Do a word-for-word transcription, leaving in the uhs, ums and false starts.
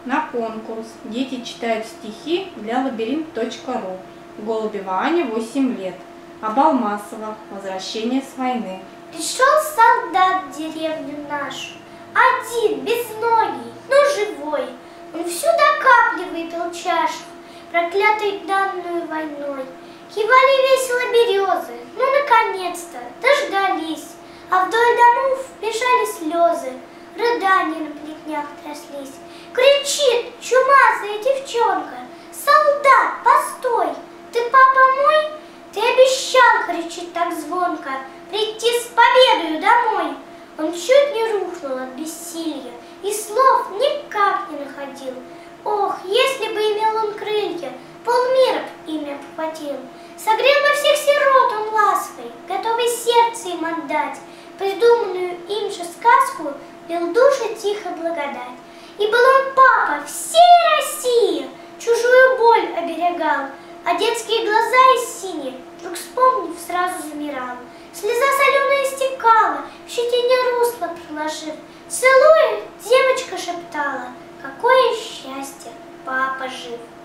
на конкурс. Дети читают стихи для лабиринт точка ру. Голубева Аня, восемь лет. Абалмасова. Возвращение с войны. Пришел солдат в деревню нашу, один, безногий, но живой. Он всю до капли выпил чашу, проклятой данную войной. Кивали весело березы, ну наконец-то дождались, а вдоль домов бежали слезы, рыдания на плетнях тряслись. Кричит чумазая девчонка: солдат, постой, ты папа мой? Ты обещал, кричит так звонко, прийти с победою домой. Он чуть не рухнул от бессилья и слов никак не находил. Ох, если бы имел он крылья, полмира б имя похватил. Согрел бы всех сирот он лаской, готовый сердце им отдать. Придуманную им же сказку лил души тихо благодать. И был он папа всей России, чужую боль оберегал, а детские глаза из синие, вдруг вспомнив, сразу замирал. Слеза соленая стекала, в щетине русло проложив. Целуя, девочка шептала: какое счастье, папа жив.